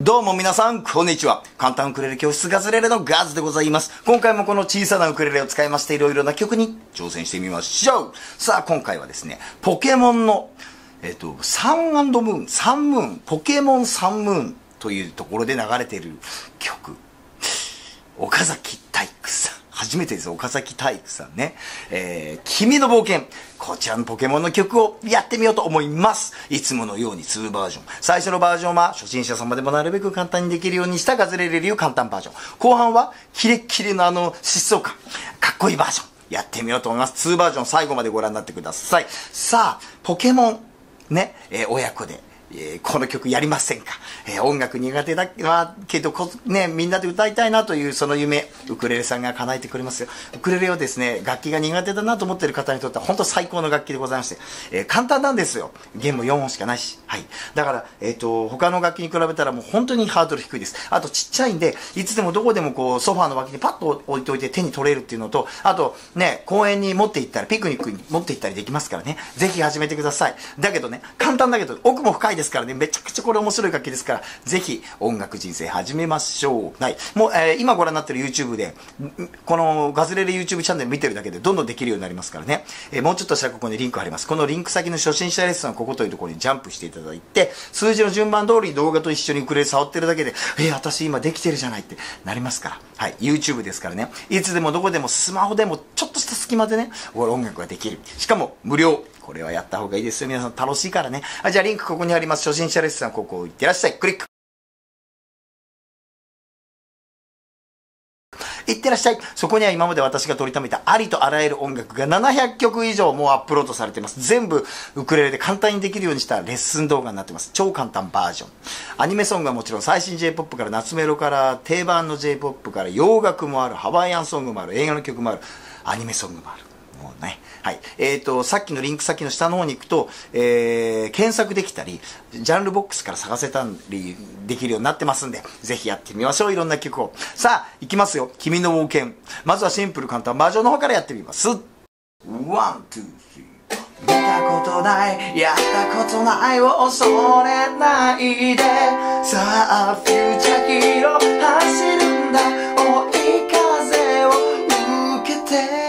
どうも皆さん、こんにちは。簡単ウクレレ教室ガズレレのガズでございます。今回もこの小さなウクレレを使いましていろいろな曲に挑戦してみましょう。さあ、今回はですね、ポケモンの、サン&ムーン、サンムーン、ポケモンサンムーンというところで流れている曲。岡崎体育さん。初めてです、岡崎体育さんね。君の冒険。こちらのポケモンの曲をやってみようと思います。いつものように2バージョン。最初のバージョンは初心者様でもなるべく簡単にできるようにしたガズレレ流簡単バージョン。後半はキレッキレの疾走感。かっこいいバージョン。やってみようと思います。2バージョン最後までご覧になってください。さあ、ポケモン、ね、親子で。この曲やりませんか？音楽苦手だけどね、みんなで歌いたいなというその夢、ウクレレさんが叶えてくれますよ。ウクレレをですね、楽器が苦手だなと思っている方にとっては本当最高の楽器でございまして、簡単なんですよ。弦も4本しかないし。はい。だから、他の楽器に比べたらもう本当にハードル低いです。あとちっちゃいんで、いつでもどこでもこう、ソファーの脇にパッと置いておいて手に取れるっていうのと、あとね、公園に持って行ったら、ピクニックに持って行ったりできますからね。ぜひ始めてください。だけどね、簡単だけど、奥も深いですからね、めちゃくちゃこれ面白い楽器ですから、ぜひ音楽人生始めましょう。はい。もう、今ご覧になってる YouTube で、このガズレレ YouTube チャンネル見てるだけでどんどんできるようになりますからね。もうちょっとしたらここにリンク貼ります。このリンク先の初心者レッスンはここというところにジャンプしていただいて、数字の順番通りに動画と一緒にウクレレ触ってるだけで、私今できてるじゃないってなりますから。はい。YouTube ですからね。いつでもどこでもスマホでもちょっとした隙間でね、音楽ができる。しかも無料。これはやった方がいいですよ。皆さん楽しいからね。じゃあリンクここにあります。初心者レッスンはここ行ってらっしゃい。クリック。いってらっしゃい。そこには今まで私が取りためたありとあらゆる音楽が700曲以上もうアップロードされています。全部ウクレレで簡単にできるようにしたレッスン動画になってます。超簡単バージョン。アニメソングはもちろん最新 J-POP から夏メロから定番の J-POP から洋楽もある、ハワイアンソングもある、映画の曲もある、アニメソングもある。もうね。はい。さっきのリンク先の下の方に行くと、検索できたり、ジャンルボックスから探せたりできるようになってますんで、ぜひやってみましょう。いろんな曲を。さあ、行きますよ。君の冒険。まずはシンプル簡単バージョンの方からやってみます。ワン、ツー、スリー。見たことない、やったことないを恐れないで。さあ、フューチャーヒーロー走るんだ。追い風を受けて。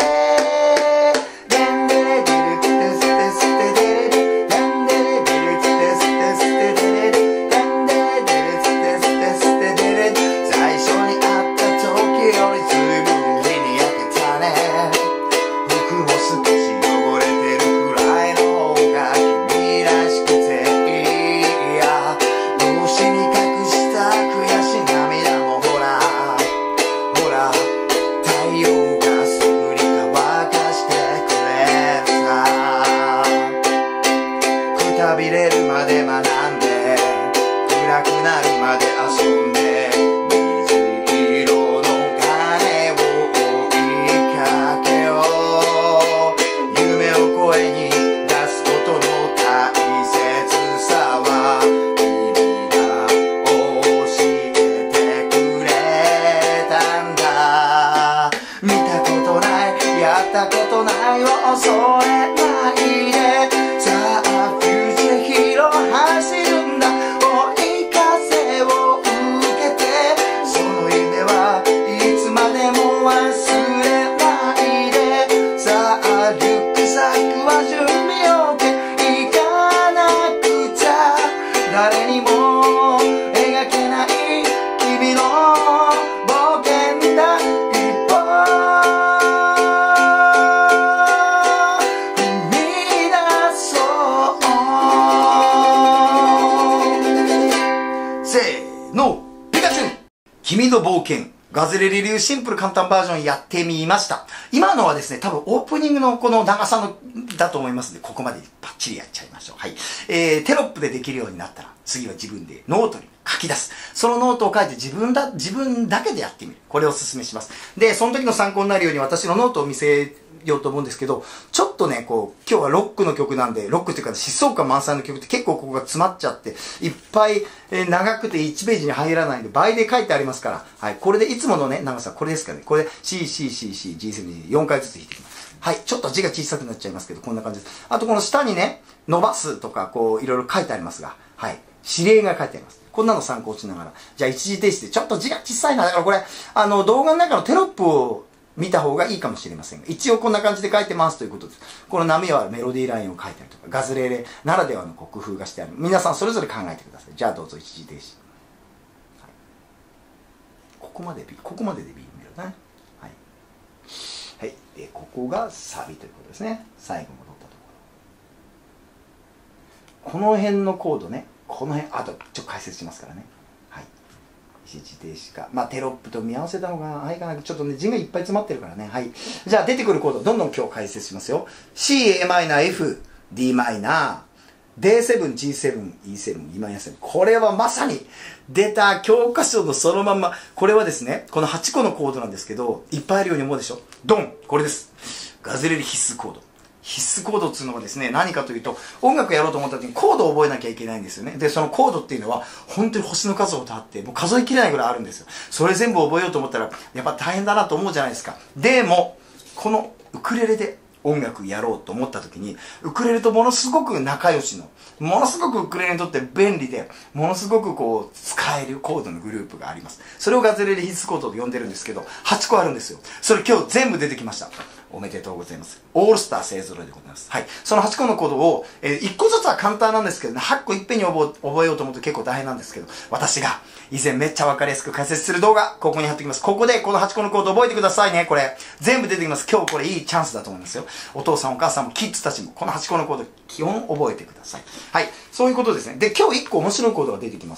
びれるまで学んで暗くなるまで遊んで虹色の鐘を追いかけよう夢を声に出すことの大切さは君が教えてくれたんだ見たことないやったことないを恐れないでさあ走るんだ追い風を受けてその夢はいつまでも忘れないでさあリュックサックは準備 OK 行かなくちゃ誰にも描けない君の冒険だ一歩踏み出そうせーの、ピカチュウ君の冒険。ガズレレ流シンプル簡単バージョンやってみました。今のはですね、多分オープニングのこの長さのだと思いますので、ここまでバッチリやっちゃいましょう。はい。テロップでできるようになったら、次は自分でノートに書き出す。そのノートを書いて自分だけでやってみる。これをお勧めします。で、その時の参考になるように私のノートを見せようと思うんですけど、ちょっとね、こう、今日はロックの曲なんで、ロックっていうか疾走感満載の曲って結構ここが詰まっちゃって、いっぱい、長くて1ページに入らないんで、倍で書いてありますから、はい、これでいつものね、長さ、これですからね、これで C、C、C、C、G7、4回ずつ弾いていきます。はい、ちょっと字が小さくなっちゃいますけど、こんな感じです。あとこの下にね、伸ばすとか、こう、いろいろ書いてありますが、はい、指令が書いてあります。 こんなの参考しながら。じゃあ一時停止で、ちょっと字が小さいな。だからこれ、動画の中のテロップを見た方がいいかもしれませんが、一応こんな感じで書いてますということです。この波はメロディーラインを書いたりとか、ガズレレならではの工夫がしてある。皆さんそれぞれ考えてください。じゃあどうぞ一時停止。はい、ここまでで B メロだね。はい。はい。で、ここがサビということですね。最後戻ったところ。この辺のコードね、この辺、あとちょっと解説しますからね。はい。一時停止か。まあ、テロップと見合わせた方がいいかな。ちょっとね、字がいっぱい詰まってるからね。はい。じゃあ、出てくるコード、どんどん今日解説しますよ。C、Am、F、Dm、D7、G7、E7、Em7。これはまさに出た教科書のそのまんま。これはですね、この8個のコードなんですけど、いっぱいあるように思うでしょ。ドン！これです。ガズレレ必須コード。必須コードっていうのはですね、何かというと、音楽やろうと思った時にコードを覚えなきゃいけないんですよね。で、そのコードっていうのは、本当に星の数をたって、もう数えきれないぐらいあるんですよ。それ全部覚えようと思ったら、やっぱ大変だなと思うじゃないですか。でも、このウクレレで音楽やろうと思った時に、ウクレレとものすごく仲良しの、ものすごくウクレレにとって便利で、ものすごくこう、使えるコードのグループがあります。それをガズレレ必須コードと呼んでるんですけど、8個あるんですよ。それ今日全部出てきました。おめでとうございます。オールスター勢揃いでございます。はい。その8個のコードを、1個ずつは簡単なんですけどね、8個いっぺんに覚えようと思うと結構大変なんですけど、私が以前めっちゃわかりやすく解説する動画、ここに貼っておきます。ここでこの8個のコード覚えてくださいね。これ、全部出てきます。今日これいいチャンスだと思いますよ。お父さんお母さんもキッズたちも、この8個のコード、基本覚えてください。はい。そういうことですね。で、今日1個面白いコードが出てきます。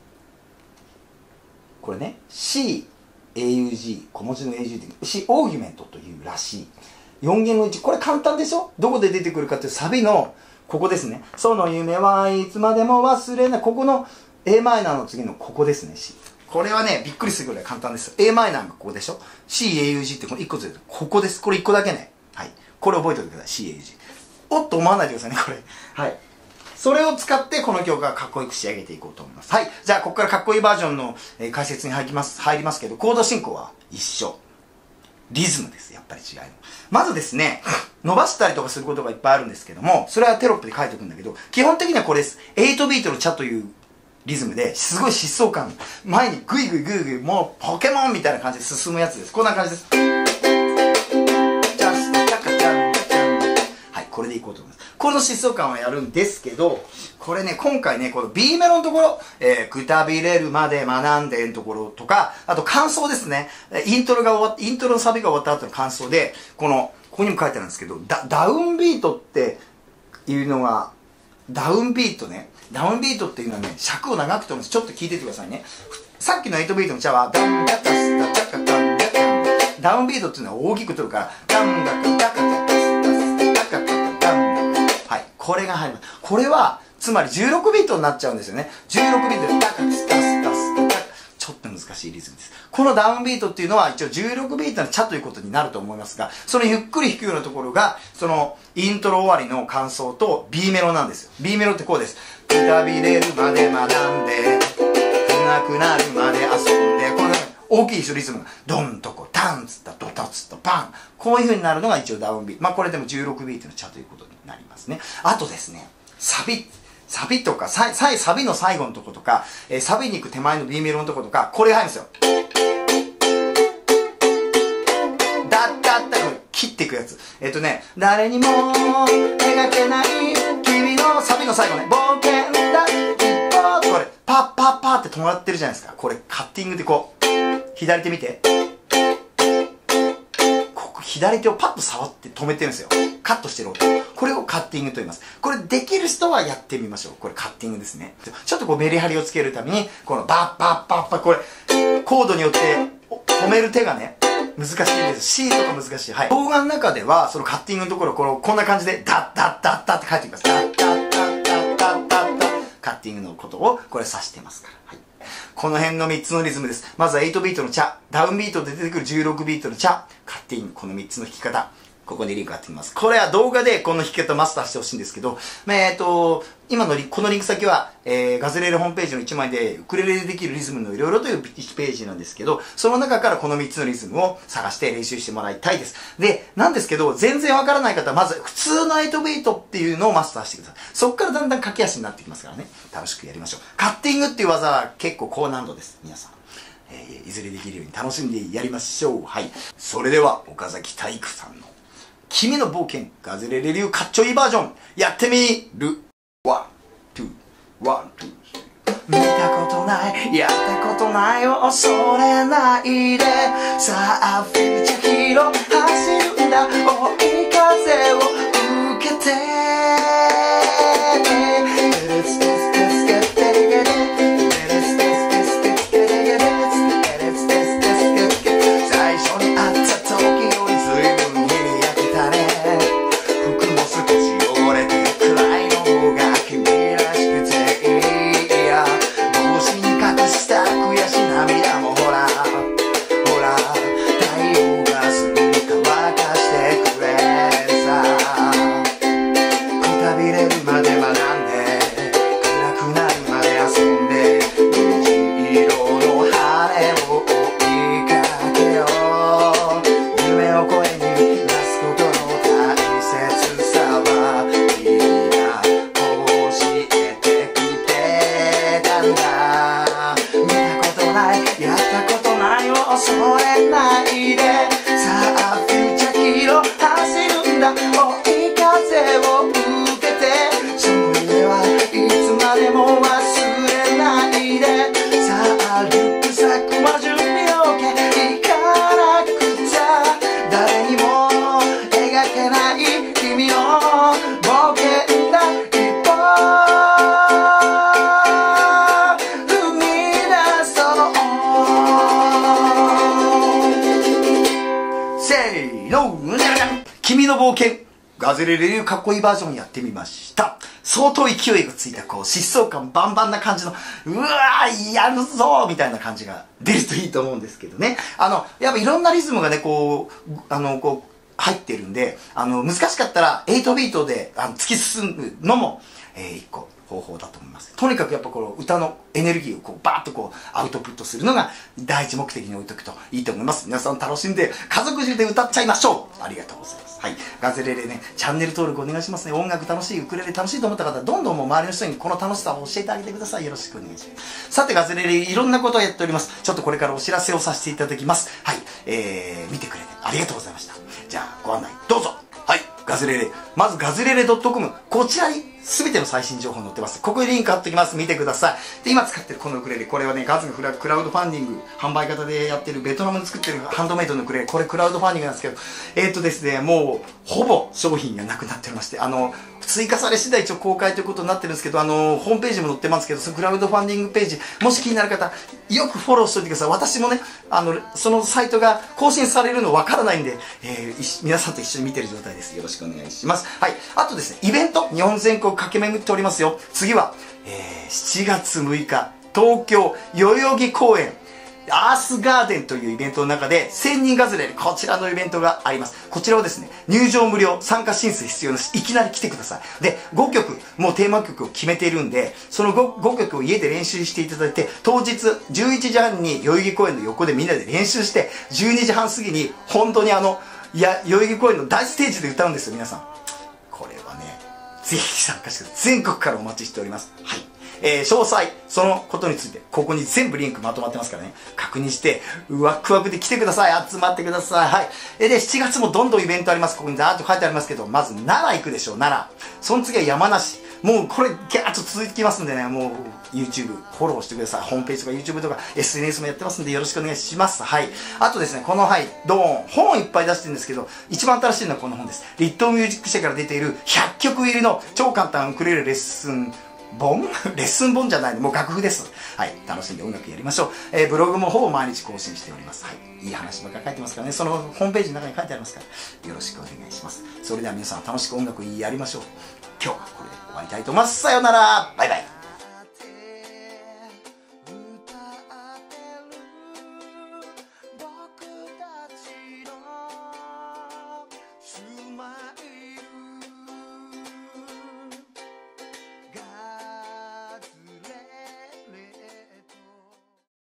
これね、AUG、小文字の AUG って、C、オーギュメントというらしい。4弦の1、これ簡単でしょ。どこで出てくるかっていうサビの、ここですね。その夢はいつまでも忘れない。ここの a マイナーの次のここですね、C。これはね、びっくりするぐらい簡単です。a マイナーがここでしょ。CAUG ってこの1個ずつ、ここです。これ1個だけね。はい。これ覚えておいてください。CAUG。おっと思わないでくださいね、これ。はい。それを使ってこの曲がかっこよく仕上げていこうと思います。はい。じゃあ、ここからかっこいいバージョンの解説に入りますけど、コード進行は一緒。リズムです。やっぱり違いの。まずですね、伸ばしたりとかすることがいっぱいあるんですけども、それはテロップで書いておくんだけど、基本的にはこれです。8ビートのチャというリズムですごい疾走感。前にグイグイグイグイ、もうポケモンみたいな感じで進むやつです。こんな感じです。はい、これでいこうと思います。この疾走感をやるんですけど、これね、今回ね、この B メロのところ、くたびれるまで学んでのところとか、あと感想ですね。イントロのサビが終わった後の感想で、ここにも書いてあるんですけど、ダウンビートっていうのが、ダウンビートっていうのはね、尺を長くとるんです。ちょっと聞いててくださいね。さっきの8ビートのチャは、ダンダカスタタカタンダカン。ダウンビートっていうのは大きくとるから、ダンダカダカタカスタスタカタダンダカ。はい。これが入ります。これは、つまり16ビートになっちゃうんですよね。16ビートでダカスタスタスタカ。ちょっと難しいリズムです。このダウンビートっていうのは一応16ビートのチャということになると思いますが、そのゆっくり弾くようなところが、そのイントロ終わりの感想と B メロなんですよ。B メロってこうです。くたびれるまで学んで、暗くなるまで遊んで、この大きいリズムが、ドンとこ、タンつった、ドタつった、パン。こういう風になるのが一応ダウンビート。まあこれでも16ビートのチャということになりますね。あとですね、サビとか、サビの最後のとことか、サビに行く手前の B メロのとことか、これが入るんですよ。ダッダッダッ、これ切っていくやつ。誰にも描けない君のサビの最後ね、冒険だ、一歩、これ、パッパッパーって止まってるじゃないですか。これ、カッティングでこう、左手見て。左手をパッと触って止めてるんですよ。カットしてる音。これをカッティングと言います。これできる人はやってみましょう。これカッティングですね。ちょっとこうメリハリをつけるために、このバッバッバッバッ、これ、コードによって止める手がね、難しいんです。C とか難しい。はい。動画の中では、そのカッティングのところ、こんな感じで、ダッダッダッダッって書いていきます。ダッダッダッダッダッダッダッ。カッティングのことを、これ指してますから。はい。この辺の3つのリズムです。まずは8ビートのチャ、ダウンビートで出てくる16ビートのチャ、カッティング、この3つの弾き方。 ここにリンク貼ってみます。これは動画でこの弾き方マスターしてほしいんですけど、今のこのリンク先は、ガズレレホームページの1枚でウクレレでできるリズムのいろいろという1ページなんですけど、その中からこの3つのリズムを探して練習してもらいたいです。で、なんですけど、全然わからない方はまず普通の8ビートっていうのをマスターしてください。そっからだんだん駆け足になってきますからね。楽しくやりましょう。カッティングっていう技は結構高難度です。皆さん。いずれできるように楽しんでやりましょう。はい。それでは、岡崎体育さんの君の冒険ガズレレ流かっちょいいバージョンやってみる。ワン、ツー、ワン、ツー。見たことない、やったことないを恐れないで。さあ、フューチャーヒーロー走るんだ。追い風を受けて。恐れないで。さあフューチャーヒーロー走るんだ。追い風を受けて。その夢はいつまでも忘れないで。さあリュックサックは準備 OK。 行かなくちゃ誰にも描けない君の冒険だ。一歩踏み出そう。せーの、君の冒険ガズレレ流かっこいいバージョンやってみました。相当勢いがついた、こう、疾走感バンバンな感じの、うわー、やるぞーみたいな感じが出るといいと思うんですけどね。やっぱいろんなリズムがね、こう、入ってるんで、難しかったら、8ビートで、突き進むのも、一個方法だと思います。とにかくやっぱこの歌のエネルギーをこうバーッとこうアウトプットするのが第一目的に置いとくといいと思います。皆さん楽しんで家族中で歌っちゃいましょう。ありがとうございます。はい。ガズレレね、チャンネル登録お願いしますね。音楽楽しい、ウクレレ楽しいと思った方はどんどんもう周りの人にこの楽しさを教えてあげてください。よろしくお願いします。さてガズレレいろんなことをやっております。ちょっとこれからお知らせをさせていただきます。はい。見てくれてありがとうございました。じゃあご案内どうぞ。はい。ガズレレ。まずガズレレ .com。こちらに全ての最新情報載ってます。ここにリンク貼っておきます。見てください。で、今使ってるこのウクレレ。これはね、ガズがクラウドファンディング、販売型でやってるベトナムで作ってるハンドメイドのウクレレ。これクラウドファンディングなんですけど、ですね、もう、ほぼ商品がなくなっておりまして、追加され次第一応公開ということになってるんですけど、ホームページも載ってますけど、そのクラウドファンディングページ、もし気になる方、よくフォローしておいてください。私もね、そのサイトが更新されるのわからないんで、皆さんと一緒に見てる状態です。よろしくお願いします。はい。あとですね、イベント、日本全国駆け巡っておりますよ。次は、7月6日、東京、代々木公園、アースガーデンというイベントの中で1000人ガズレレ、こちらのイベントがあります。こちらはですね、入場無料、参加申請必要なし、いきなり来てください。で、5曲、もうテーマ曲を決めているんで、その 5曲を家で練習していただいて、当日11時半に代々木公園の横でみんなで練習して、12時半過ぎに本当に代々木公園の大ステージで歌うんですよ、皆さん。これはね、ぜひ参加してください。全国からお待ちしております。はい。詳細、そのことについて、ここに全部リンクまとまってますからね。確認して、ワクワクで来てください。集まってください。はい。で、7月もどんどんイベントあります。ここにザーッと書いてありますけど、まず奈良行くでしょう、奈良。その次は山梨。もうこれ、ギャーッと続きますんでね、もう YouTube フォローしてください。ホームページとか YouTube とか SNS もやってますんでよろしくお願いします。はい。あとですね、この、はい、ドーン。本いっぱい出してるんですけど、一番新しいのはこの本です。リットーミュージック社から出ている100曲入りの超簡単ウクレレレッスン本レッスン本じゃないの、もう楽譜です。はい。楽しんで音楽やりましょう。ブログもほぼ毎日更新しております。はい。いい話ばっかり書いてますからね。そのホームページの中に書いてありますから、よろしくお願いします。それでは皆さん楽しく音楽やりましょう。今日はこれで終わりたいと思います。さようなら。バイバイ。